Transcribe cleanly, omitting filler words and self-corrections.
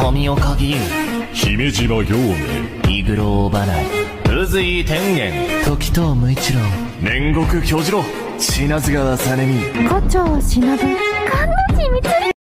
富岡義勇、 姫島行明、 イグローナイ、宇髄天元、時藤無一郎、 煉獄巨次郎、千奈津川実美、 胡蝶忍、神之内光。